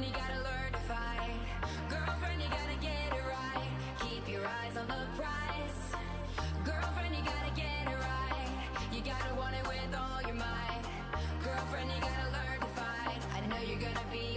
Girlfriend, you gotta learn to fight. Girlfriend, you gotta get it right. Keep your eyes on the prize. Girlfriend, you gotta get it right. You gotta want it with all your might. Girlfriend, you gotta learn to fight. I know you're gonna be